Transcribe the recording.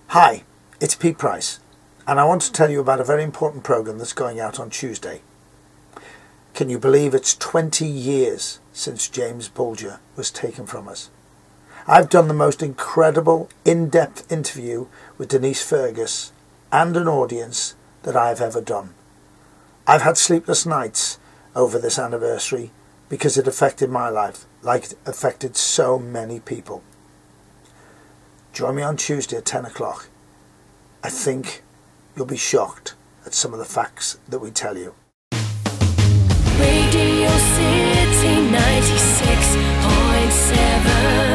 Hi, it's Pete Price, and I want to tell you about a very important programme that's going out on Tuesday. Can you believe it's 20 years since James Bulger was taken from us? I've done the most incredible, in-depth interview with Denise Fergus and an audience that I've ever done. I've had sleepless nights over this anniversary because it affected my life like it affected so many people. Join me on Tuesday at 10 o'clock. I think you'll be shocked at some of the facts that we tell you. Radio City 96.7